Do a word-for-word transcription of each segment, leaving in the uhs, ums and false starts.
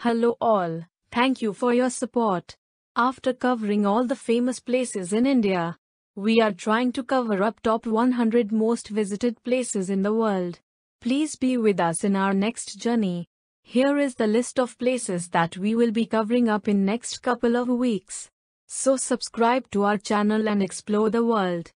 Hello all, thank you for your support. After covering all the famous places in India, we are trying to cover up top one hundred most visited places in the world. Please be with us in our next journey. Here is the list of places that we will be covering up in next couple of weeks. So subscribe to our channel and explore the world.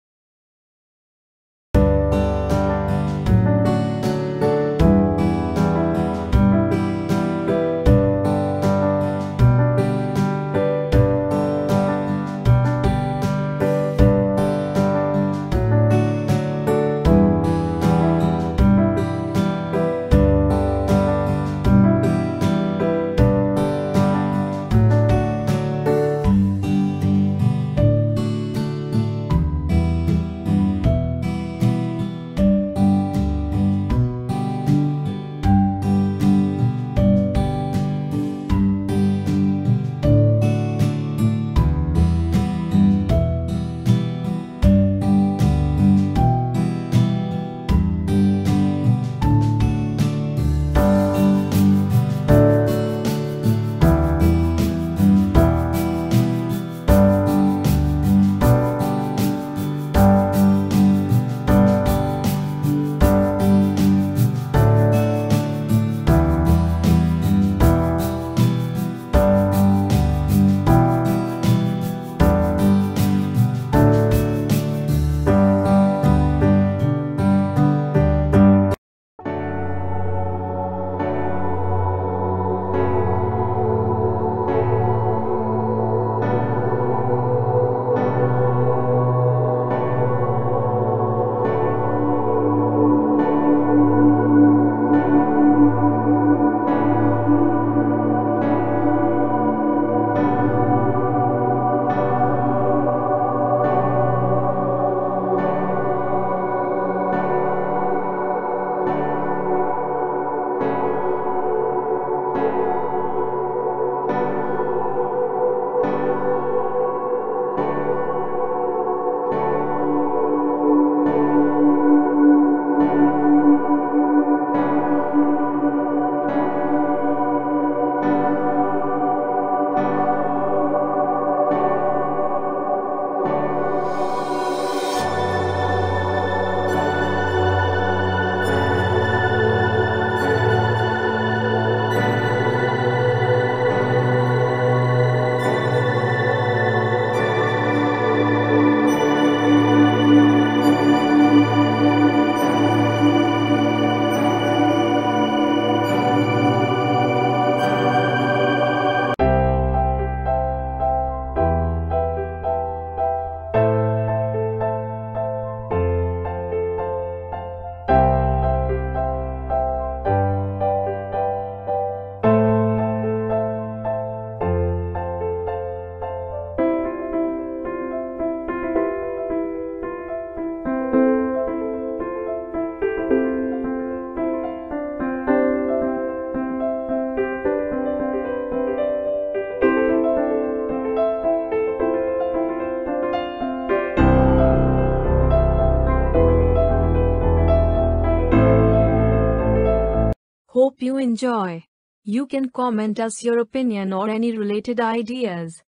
Hope you enjoy. You can comment us your opinion or any related ideas.